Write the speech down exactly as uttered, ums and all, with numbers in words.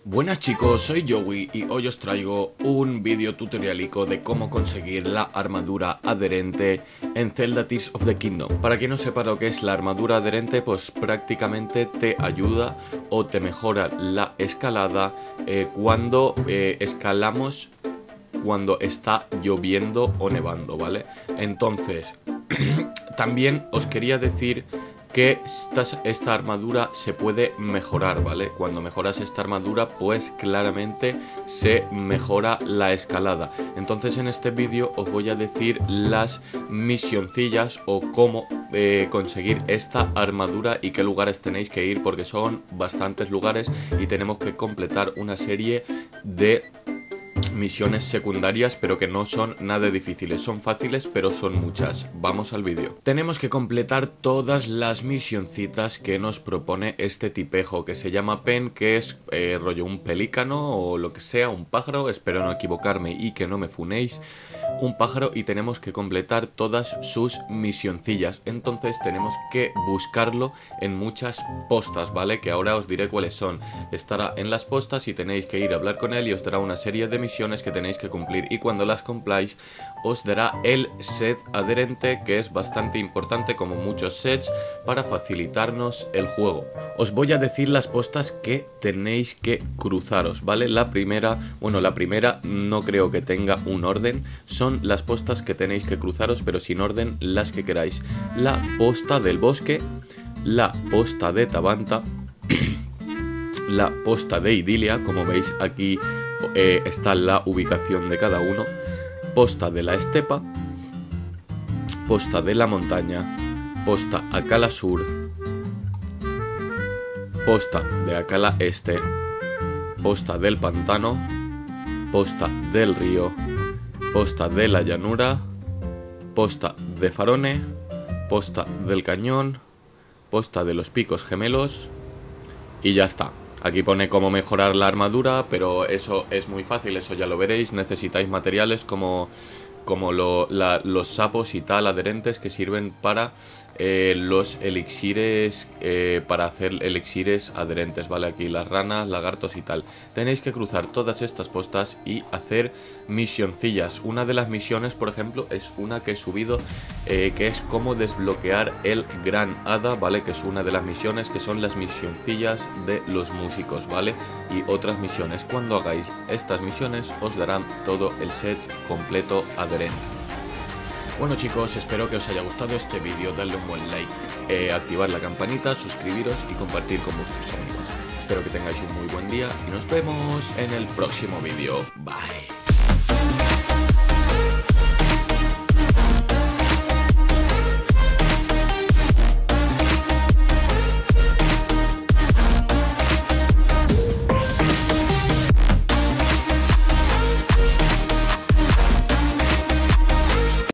Buenas chicos, soy Joey y hoy os traigo un vídeo tutorialico de cómo conseguir la armadura adherente en Zelda Tears of the Kingdom. Para quien no sepa lo que es la armadura adherente, pues prácticamente te ayuda o te mejora la escalada eh, cuando eh, escalamos cuando está lloviendo o nevando, ¿vale? Entonces, también os quería decir que esta, esta armadura se puede mejorar, ¿vale? Cuando mejoras esta armadura, pues claramente se mejora la escalada. Entonces en este vídeo os voy a decir las misioncillas o cómo eh, conseguir esta armadura y qué lugares tenéis que ir, porque son bastantes lugares y tenemos que completar una serie de misiones secundarias, pero que no son nada difíciles, son fáciles pero son muchas. Vamos al vídeo. Tenemos que completar todas las misioncitas que nos propone este tipejo que se llama Pen, que es eh, rollo un pelícano o lo que sea, un pájaro, espero no equivocarme y que no me funéis. Un pájaro, y tenemos que completar todas sus misioncillas. Entonces tenemos que buscarlo en muchas postas, ¿vale? Que ahora os diré cuáles son. Estará en las postas y tenéis que ir a hablar con él y os dará una serie de misiones que tenéis que cumplir, y cuando las cumpláis os dará el set adherente, que es bastante importante como muchos sets para facilitarnos el juego. Os voy a decir las postas que tenéis que cruzaros, ¿vale? La primera, bueno, la primera no creo que tenga un orden. Son las postas que tenéis que cruzaros, pero sin orden, las que queráis. La posta del bosque, la posta de Tabanta, la posta de Idilia, como veis aquí eh, está la ubicación de cada uno, posta de la estepa, posta de la montaña, posta Akala Sur, posta de Akala Este, posta del pantano, posta del río, posta de la llanura, posta de Farone, posta del cañón, posta de los picos gemelos y ya está. Aquí pone cómo mejorar la armadura, pero eso es muy fácil, eso ya lo veréis. Necesitáis materiales como, como lo, la, los sapos y tal adherentes que sirven para eh, los elixires, eh, para hacer elixires adherentes, ¿vale? Aquí las ranas, lagartos y tal. Tenéis que cruzar todas estas postas y hacer misioncillas. Una de las misiones, por ejemplo, es una que he subido, eh, que es cómo desbloquear el Gran Hada, ¿vale? Que es una de las misiones, que son las misioncillas de los músicos, ¿vale? Y otras misiones. Cuando hagáis estas misiones os darán todo el set completo adherente. Bueno chicos, espero que os haya gustado este vídeo, darle un buen like, eh, activar la campanita, suscribiros y compartir con vuestros amigos. Espero que tengáis un muy buen día y nos vemos en el próximo vídeo. Bye.